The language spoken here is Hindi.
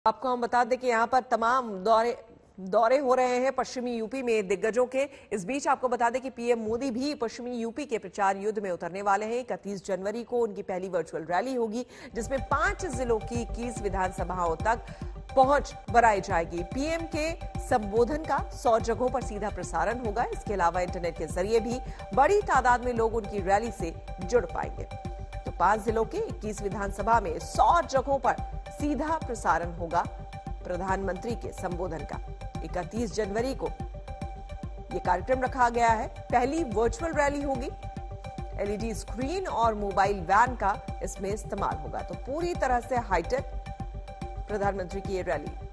आपको हम बता दें कि यहाँ पर तमाम दौरे हो रहे हैं पश्चिमी यूपी में दिग्गजों के। इस बीच आपको बता दें कि पीएम मोदी भी पश्चिमी यूपी के प्रचार युद्ध में उतरने वाले हैं। 31 जनवरी को उनकी पहली वर्चुअल रैली होगी, जिसमें 5 जिलों की 21 विधानसभाओं तक पहुंच बनाई जाएगी। पीएम के संबोधन का 100 जगहों पर सीधा प्रसारण होगा। इसके अलावा इंटरनेट के जरिए भी बड़ी तादाद में लोग उनकी रैली से जुड़ पाएंगे। तो 5 जिलों के 21 विधानसभा में 100 जगहों पर सीधा प्रसारण होगा प्रधानमंत्री के संबोधन का। 31 जनवरी को यह कार्यक्रम रखा गया है। पहली वर्चुअल रैली होगी। एलईडी स्क्रीन और मोबाइल वैन का इसमें इस्तेमाल होगा। तो पूरी तरह से हाईटेक प्रधानमंत्री की ये रैली